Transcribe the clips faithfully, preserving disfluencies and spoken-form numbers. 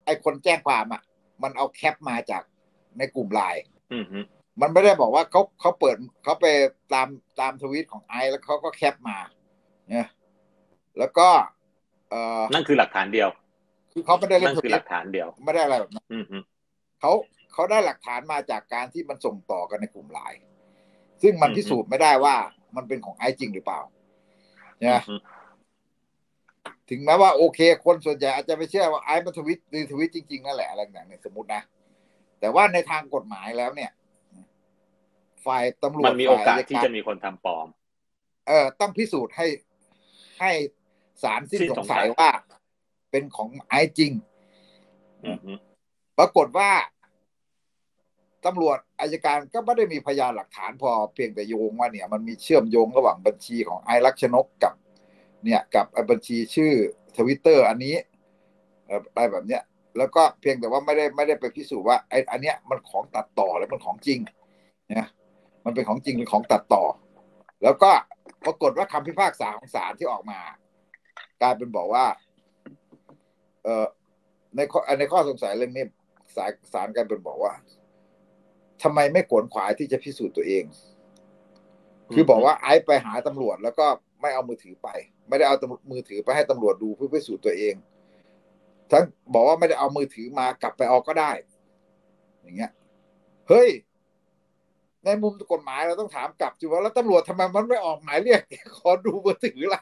ไอ้คนแจ้งความอ่ะมันเอาแคปมาจากในกลุ่มไลน์อืมมันไม่ได้บอกว่าเขาเขาเปิดเขาไปตามตามทวีตของไอซ์แล้วเขาก็แคปมาเนี่ยแล้วก็เออนั่นคือหลักฐานเดียวคือเขาไม่ได้เล่นั่นคือหนทวีตลักฐานเดียวไม่ได้อะไรแบบนั้นอืมเขาเขาได้หลักฐานมาจากการที่มันส่งต่อกันในกลุ่มไลน์ซึ่งมันพิสูจน์ไม่ได้ว่ามันเป็นของไอซ์จริงหรือเปล่าเนี่ยถึงแม้ว่าโอเคคนส่วนใหญ่อาจจะไม่เชื่อว่าไอซ์มันทวิตรีทวิตจริงๆนั่นแหละอะไรอย่างเงี้ยสมมตินะแต่ว่าในทางกฎหมายแล้วเนี่ยฝ่ายตำรวจมันมีโอกาสฝ่ายอัยการที่จะมีคนทำปลอมเออต้องพิสูจน์ให้ให้ศาลสิ้นสิ้นสงสงสัยสัยว่าเป็นของไอซ์จริงอืมปรากฏว่าตำรวจอัยการก็ไม่ได้มีพยานหลักฐานพอเพียงแต่โยงว่าเนี่ยมันมีเชื่อมโยงระหว่างบัญชีของไอซ์ลักษณกกับเนี่ยกับบัญชีชื่อทวิตเตอร์อันนี้อะไรแบบเนี้ยแล้วก็เพียงแต่ว่าไม่ได้ไม่ได้ไปพิสูจน์ว่าไอ้อันเนี้ยมันของตัดต่อหรือมันของจริงเนี่ยมันเป็นของจริงหรือของตัดต่อแล้วก็ปรากฏว่าคำพิพากษาของศาลที่ออกมากลายเป็นบอกว่าเอ่อในข้อในข้อสงสัยเรื่องนี้ศาลศาลกลายเป็นบอกว่าทำไมไม่ขวนขวายที่จะพิสูจน์ตัวเองคือบอกว่าไอ้ไปหาตำรวจแล้วก็ไม่เอามือถือไปไม่ได้เอามือถือไปให้ตำรวจดูเพื่อพิสูจน์ตัวเองทั้งบอกว่าไม่ได้เอามือถือมากลับไปเอาก็ได้อย่างเงี้ยเฮ้ยในมุมกฎหมายเราต้องถามกลับจูว่าแล้วตำรวจทำไมมันไม่ออกหมายเรียกขอดูมือถือล่ะ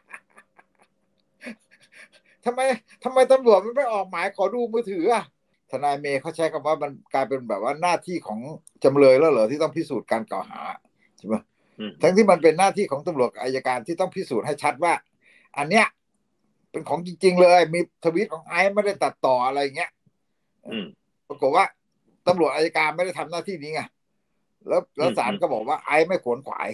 ทำไมทำไมตำรวจมันไม่ออกหมายขอดูมือถืออ่ะทนายเมย์เขาใช้คำว่ามันกลายเป็นแบบว่าหน้าที่ของจำเลยแล้วเหรอที่ต้องพิสูจน์การกล่าวหาใช่ไหมทั้งที่มันเป็นหน้าที่ของตำรวจอัยการที่ต้องพิสูจน์ให้ชัดว่าอันเนี้ยเป็นของจริงๆเลยมีทวีตของไอซ์ไม่ได้ตัดต่ออะไรเงี้ยปรากฏว่าตำรวจอัยการไม่ได้ทำหน้าที่นี้ไงแล้วแล้วศาลก็บอกว่าไอซ์ไม่ขวนขวาย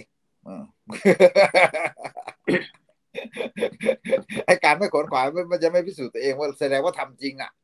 ไอการไม่ขวนขวายมันจะไม่พิสูจน์ตัวเองว่าแสดงว่าทำจริงอ่ะ